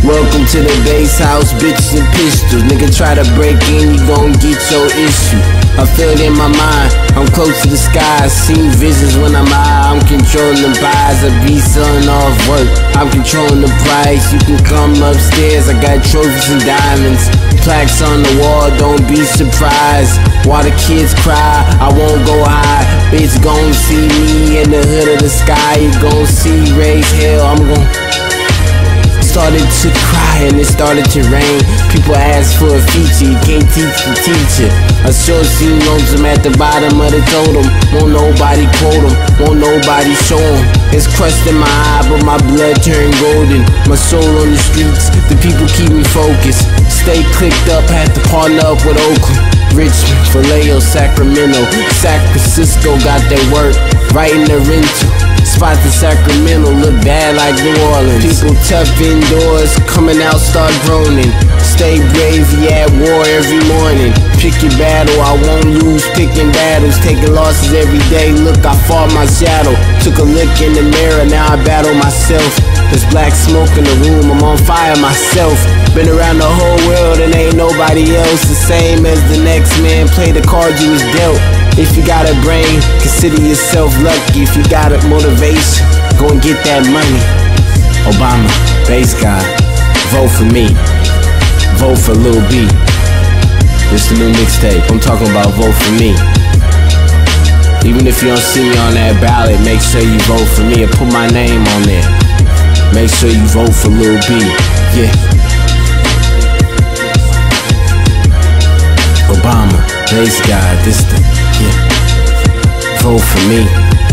Welcome to the base house, bitches and pistols. Nigga try to break in, you gon' get your issue. I feel it in my mind, I'm close to the sky. Seen visions when I'm high, I'm controlling the buys. I be selling off work, I'm controlling the price. You can come upstairs, I got trophies and diamonds. Plaques on the wall, don't be surprised. While the kids cry, I won't go high. Bitch gon' see me in the hood of the sky. You gon' see raise hell, I'm gon' started to cry and it started to rain. People ask for a feature, you can't teach the teacher. I sure seen lonesome at the bottom of the totem. Won't nobody quote them, won't nobody show them. It's crushed in my eye, but my blood turned golden. My soul on the streets, the people keep me focused. Stay clicked up, had to partner up with Oakland, Richmond, Vallejo, Sacramento, San Francisco got their work right in the rental. Spots in Sacramento look bad like New Orleans. People tough indoors, coming out start groaning. Stay brave, yeah, at war every morning. Pick your battle, I won't lose picking battles. Taking losses every day, look, I fought my shadow. Took a look in the mirror, now I battle myself. There's black smoke in the room, I'm on fire myself. Been around the whole world and ain't nobody else the same as the next man. Play the card you was dealt. If you got a brain, consider yourself lucky. If you got a motivation, go and get that money. Obama, base guy, vote for me. Vote for Lil B. This the new mixtape, I'm talking about vote for me. Even if you don't see me on that ballot, make sure you vote for me and put my name on there. Make sure you vote for Lil B, yeah. Obama, base guy, this the, yeah. Vote for me.